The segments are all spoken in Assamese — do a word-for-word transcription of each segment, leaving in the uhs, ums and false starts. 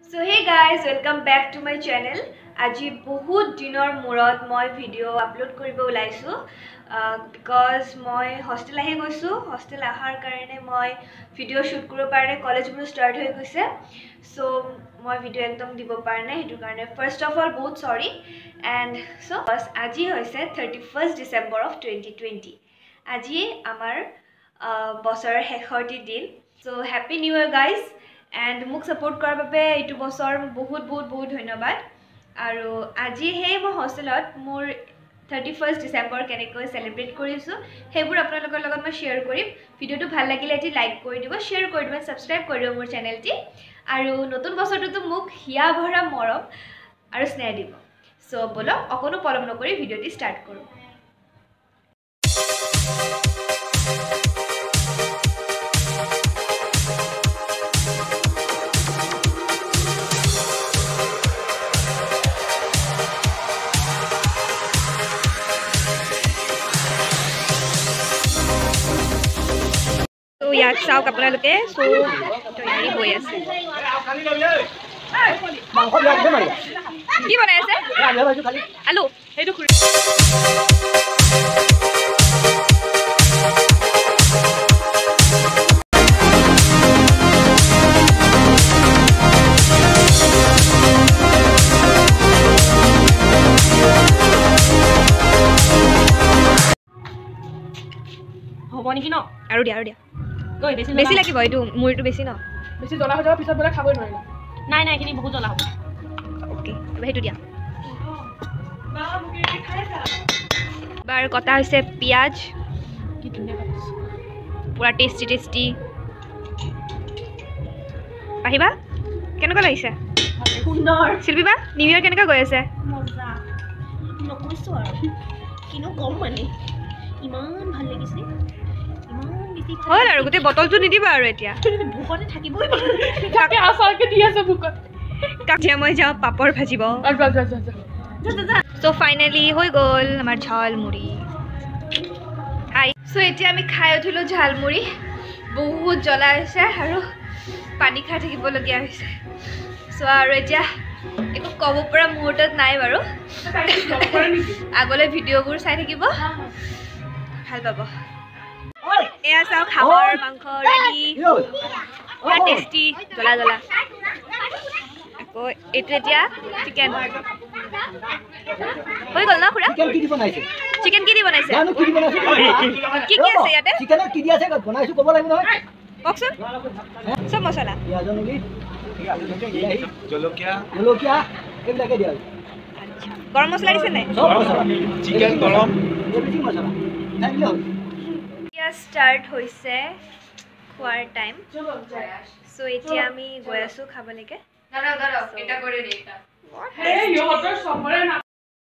So hey guys, welcome back to my channel. Aji bahut dinor murad moi video upload koribo ulaisu because moi hostel ahi goisu. Hostel ahar karone moi video shoot koribo parne college buru start hoy goise. So moi video ekdom dibo parne hetu karone first of all bahut sorry and so bas aji hoise thirty-first December of twenty twenty. Aji amar bosor hekhorti din. So happy new year guys. And মোক support কৰাৰ বাবে এইটো বছৰ বহুত বহুত বহুত ধন্যবাদ আৰু আজি হে মই হস্টেলত মোৰ thirty-first December কেনেকৈ সেলিব্ৰেট কৰিছো হেবোৰ আপোনালোকৰ লগত মই শেয়াৰ কৰিম ভিডিওটো ভাল লাগিলে এটি লাইক কৰি দিব শেয়াৰ কৰি দিব সাবস্ক্ৰাইব কৰি দিব মোৰ চেনেলটি আৰু নতুন বছৰটো মোক হিয়া ভৰা মৰম আৰু স্নেহ দিব সো বলো অকনো পলম নকৰি ভিডিওটি স্টাৰ্ট কৰো तो यार साव कपड़ा लुके सो तैयारी होय আছে কি বনাই আছে আলু হেইটো খুৰি হবনি কি ন আৰু দিয়া আৰু দিয়া গৈ বেছি বেছি লাগিব এইটো মুৰিটো বেছি ন বেছি জ্বলা হৈ যাব পিছত বলে খাবই নোৱাৰিলা নাই নাই কিনি বহুত জ্বলা হ'ব ওকে তবে হেতু দিয়া বাবা মুকে কি খাইছা বাৰ কথা হৈছে পিয়াজ কি ধুনীয়া লাগিছে পুৰা টেস্টি টেস্টি আহিবা কেনেকুৱা লাগিছে সুন্দৰ শিল্পীবা নিউ ইয়াৰ কেনেকুৱা গৈ আছে মজা নকৈছো আৰু কিনো কম মানে ইমান ভাল লাগিছে হল আৰু গতে বটলটো নিদিবা আৰু এতিয়া ভুকতে থাকিবই কাকে আসাৰকে দি আছে ভুকত কাকে মই যাও পাপৰ ভাজিব যা যা যা যা সো ফাইনালি হৈ গল আমাৰ ঝালমুড়ি হাই সো এতিয়া আমি খাই উঠিলো ঝালমুড়ি বহুত জ্বলা আছে আৰু পানী খাই থাকিব লগিয়া হৈছে সো আৰু এতিয়া একো কব পৰা মুহূৰ্তত নাই বাৰু আগলে ভিডিওবোৰ চাই থাকিব ভাল পাব এয়া চাও খাবৰ মাংস ৰেডি পুৰা টেষ্টি জ্বলা জ্বলা আকৌ এইটো এতিয়া চিকেন হৈ গল ন খুৰা চিকেন কি দি বনাইছে চিকেন কি দি বনাইছে জানো কি দি বনাইছে কি কি আছে ইয়াতে চিকেন কি দি আছে বনাইছো ক'ব লাগিব নহয় কওকচোন সব মছলা পিয়াজ নেকি জলকীয়া জলকীয়া এইবিলাকে দিয়া আচ্ছা গৰম মছলা দিছে নাই সব মছলা চিকেন গৰম এভৰিথিং মছলা নাই দিলে স্টার্ট হইছে খোৱাৰ টাইম সো এতিয়া আমি গৈ আছো খাবলৈকে দাঁড়াও দাঁড়াও এটা করে দে এটা এই ইহঁতৰ সবৰে না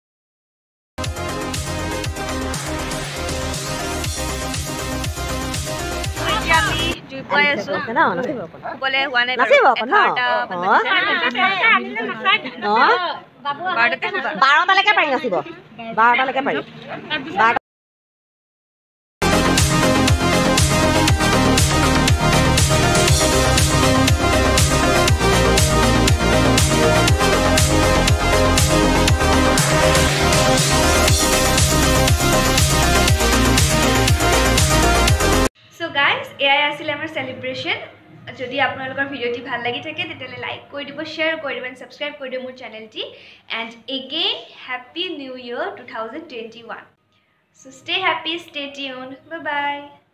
এতিয়া আমি জুই পাই আছো না নাচিব বলে হোৱা নাই নাচিব অকন না অ বাবু বাৰ টা লৈকে পাৰি নাচিব বাৰ টা লৈকে পাৰি So guys, এয়াই আছিল আমাৰ সেলিব্রেশন যদি আপোনালোকৰ ভিডিওটি ভাল লাগি থাকে তেতিয়ালে লাইক কৰি দিব শেয়াৰ কৰি দিব আৰু সাবস্ক্ৰাইব কৰি দিব মোৰ চেনেলটি and again happy new year twenty twenty-one so stay happy stay tuned bye bye